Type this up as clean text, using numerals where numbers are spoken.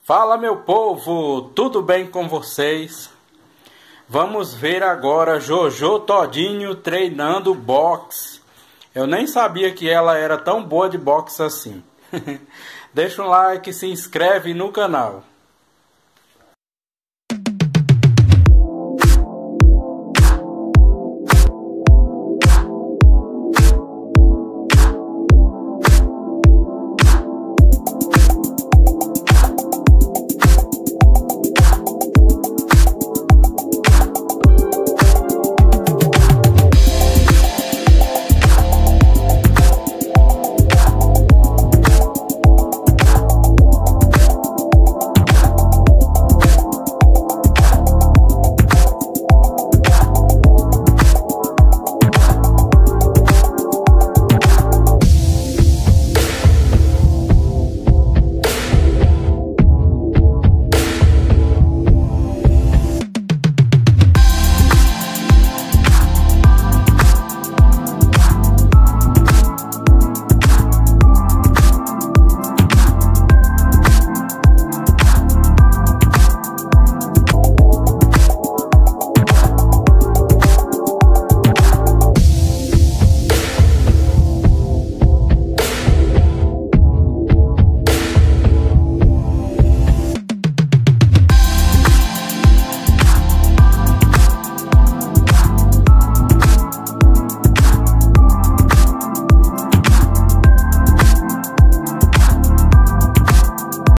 Fala, meu povo, tudo bem com vocês? Vamos ver agora Jojo Todinho treinando boxe. Eu nem sabia que ela era tão boa de boxe assim. Deixa um like e se inscreve no canal.